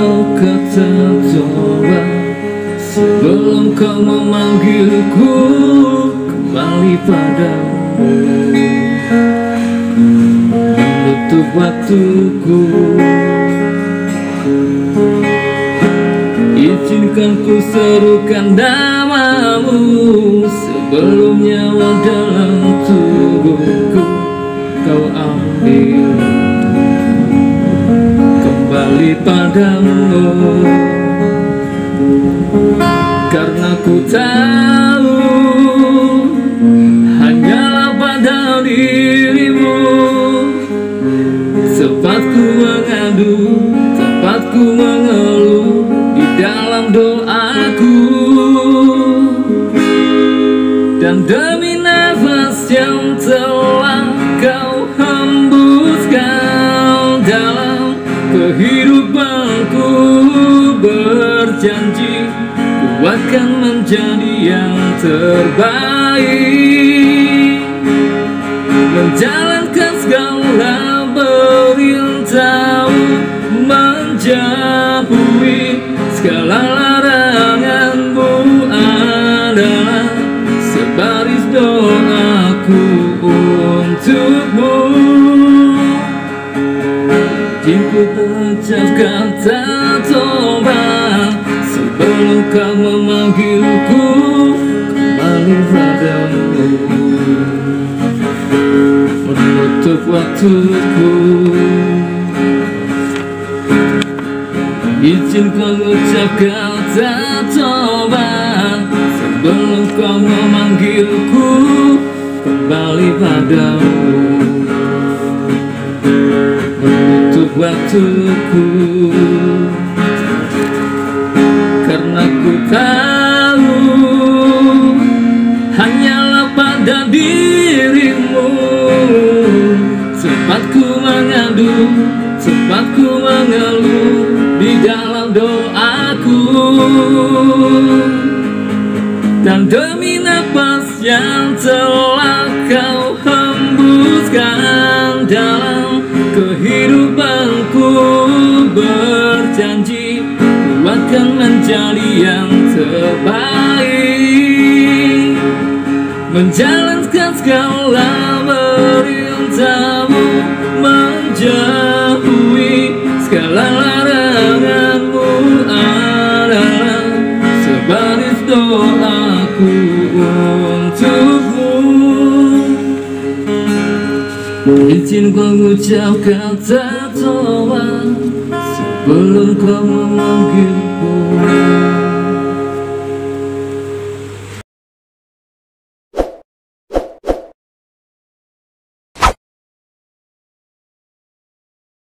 kata toba sebelum kau memanggilku kembali padamu. Menutup waktuku, izinkan ku serukan namamu sebelum nyawa dalam tubuhku kau ambil kembali padamu. Karena ku tahu hanyalah pada dirimu tempat ku mengadu, tempat ku mengeluh di dalam doaku. Dan demi nafas yang telah kau hembuskan dalam kehidupanku, berjanji ku akan menjadi yang terbaik, menjalankan segala perintahmu, menjauhi segala laranganmu adalah sebaris doaku untukmu. Ku ucap kata toba sebelum kau memanggilku kembali padamu. Menutup waktuku, izinkan ucap kata toba sebelum kau memanggilku kembali padamu. Menutup waktuku, karena ku tahu hanyalah pada dirimu tempat ku mengadu, tempat ku mengeluh di dalam doaku. Dan demi nafas yang telah kau hembuskan dalam kehidupanku, berjanji ku akan menjadi yang terbaik, menjalankan segala perintahmu, menjauhi segala laranganmu adalah sebaris doaku untukmu. Izin kau ucap kata toba sebelum kau memanggilku.